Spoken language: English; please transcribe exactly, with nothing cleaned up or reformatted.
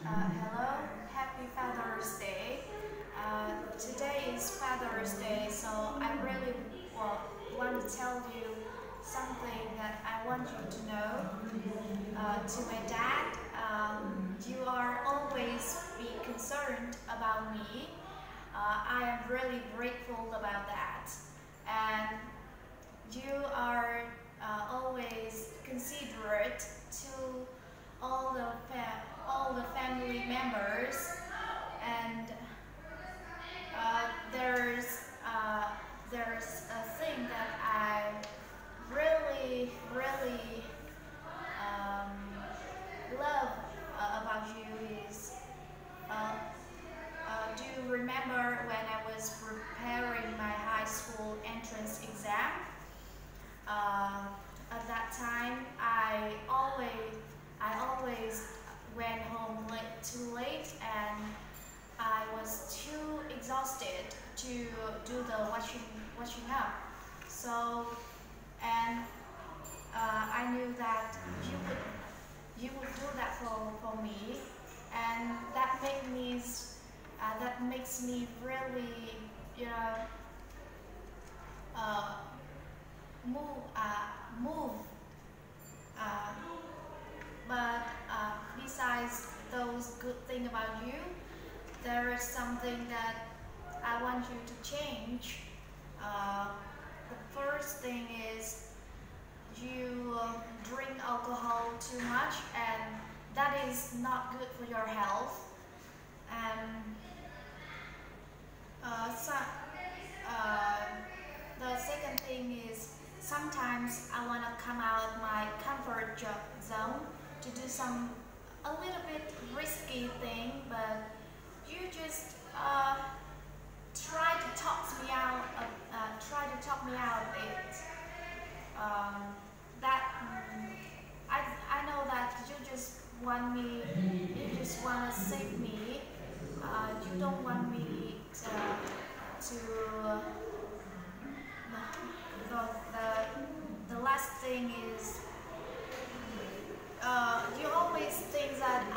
Uh, hello, happy Father's Day. Uh, today is Father's Day, so I really well, want to tell you something that I want you to know. Uh, to my dad, um, you are always be concerned about me. Uh, I am really grateful about that. And you are uh, always considerate to all the fa- all the family members, and uh, there's uh, there's a thing that I really really um, love uh, about you is uh, uh, do you remember when I was preparing my high school entrance exam? Uh, at that time, I always I always went home late, too late, and I was too exhausted to do the washing washing up. So, and uh, I knew that you would you would do that for, for me, and that made me uh, that makes me really you know uh, move uh, move. Uh, but uh, besides those good things about you, there is something that I want you to change. Uh, the first thing is you uh, drink alcohol too much, and that is not good for your health. And uh, so, uh, the second thing is sometimes I want to come out of my comfort zone to do some a little bit risky thing, but you just uh, try to talk me out of, uh, try to talk me out of it. Um, that mm, I I know that you just want me, you just want to save me. Uh, you don't want me to to uh, the, the the last thing is uh, you always think that